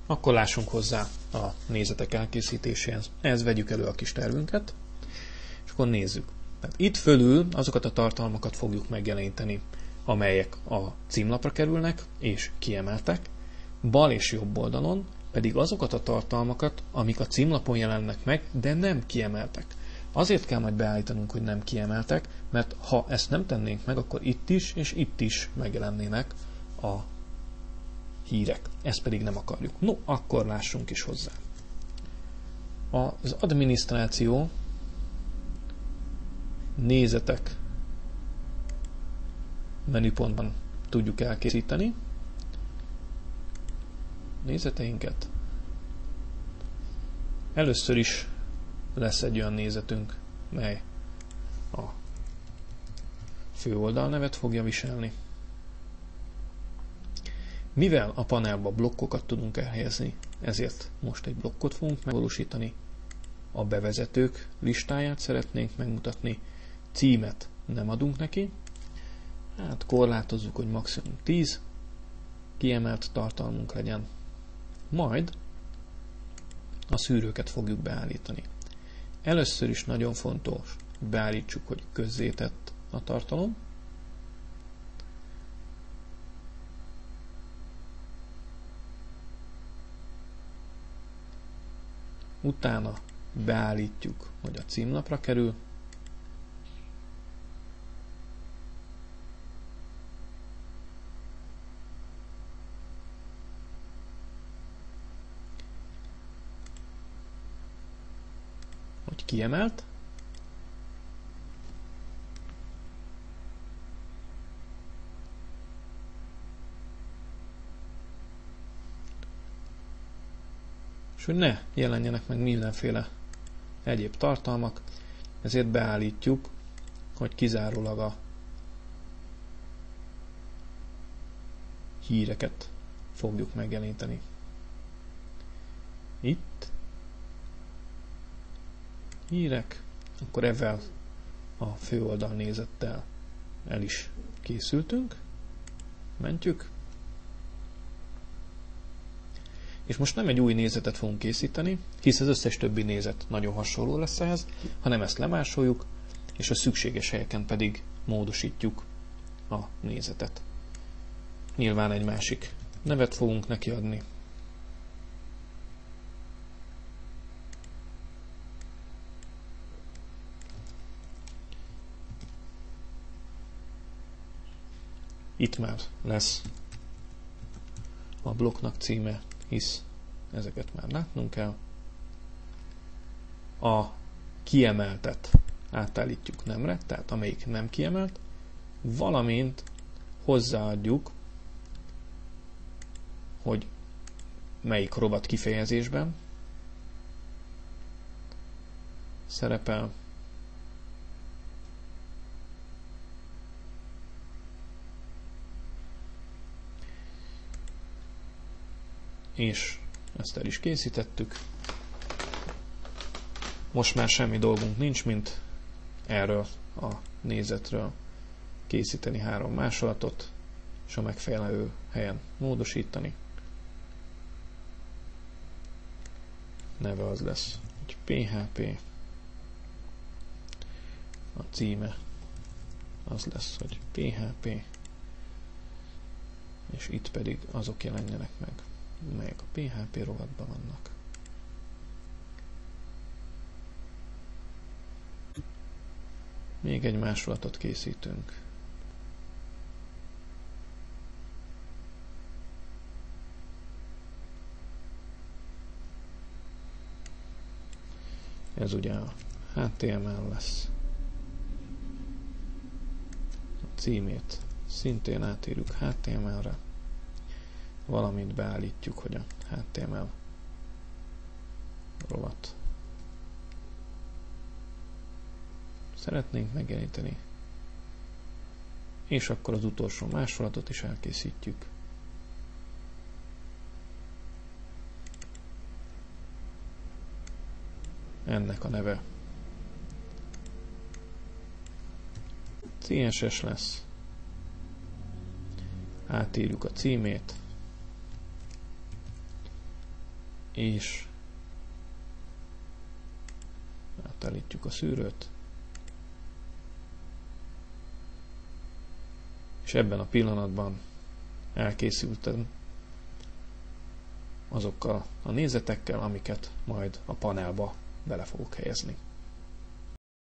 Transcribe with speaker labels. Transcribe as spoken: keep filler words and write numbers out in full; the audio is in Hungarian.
Speaker 1: Akkor lássunk hozzá a nézetek elkészítéséhez. Ehhez vegyük elő a kis tervünket, és akkor nézzük. Tehát itt fölül azokat a tartalmakat fogjuk megjeleníteni, amelyek a címlapra kerülnek és kiemeltek, bal és jobb oldalon pedig azokat a tartalmakat, amik a címlapon jelennek meg, de nem kiemeltek. Azért kell majd beállítanunk, hogy nem kiemeltek, mert ha ezt nem tennénk meg, akkor itt is és itt is megjelennének a hírek. Ezt pedig nem akarjuk. No, akkor lássunk is hozzá. Az adminisztráció nézetek menüpontban tudjuk elkészíteni nézeteinket. Először is lesz egy olyan nézetünk, mely a főoldalnevet fogja viselni. Mivel a panelba blokkokat tudunk elhelyezni, ezért most egy blokkot fogunk megvalósítani. A bevezetők listáját szeretnénk megmutatni, címet nem adunk neki, hát korlátozzuk, hogy maximum tíz kiemelt tartalmunk legyen. Majd a szűrőket fogjuk beállítani. Először is nagyon fontos, hogy beállítsuk, hogy közzétett a tartalom. Utána beállítjuk, hogy a címlapra kerül. Hogy kiemelt. És hogy ne jelenjenek meg mindenféle egyéb tartalmak, ezért beállítjuk, hogy kizárólag a híreket fogjuk megjeleníteni. Itt hírek, akkor ezzel a főoldal nézettel el is készültünk, mentjük. És most nem egy új nézetet fogunk készíteni, hisz az összes többi nézet nagyon hasonló lesz ehhez, hanem ezt lemásoljuk, és a szükséges helyeken pedig módosítjuk a nézetet. Nyilván egy másik nevet fogunk neki adni. Itt már lesz a blokknak címe, hisz ezeket már látnunk kell. A kiemeltet átállítjuk nemre, tehát amelyik nem kiemelt, valamint hozzáadjuk, hogy melyik rovat kifejezésben szerepel. És ezt el is készítettük. Most már semmi dolgunk nincs, mint erről a nézetről készíteni három másolatot, és a megfelelő helyen módosítani. Neve az lesz, hogy pé há pé. A címe az lesz, hogy pé há pé. És itt pedig azok jelenjenek meg, melyek a pé há pé rovatban vannak. Még egy másolatot készítünk. Ez ugye a há té em el lesz. A címét szintén átírjuk há té em el-re. Valamint beállítjuk, hogy a há té em el rovat szeretnénk megjeleníteni, és akkor az utolsó másolatot is elkészítjük. Ennek a neve cé es es lesz. Átírjuk a címét, és átállítjuk a szűrőt, és ebben a pillanatban elkészültem azokkal a nézetekkel, amiket majd a panelba bele fogok helyezni.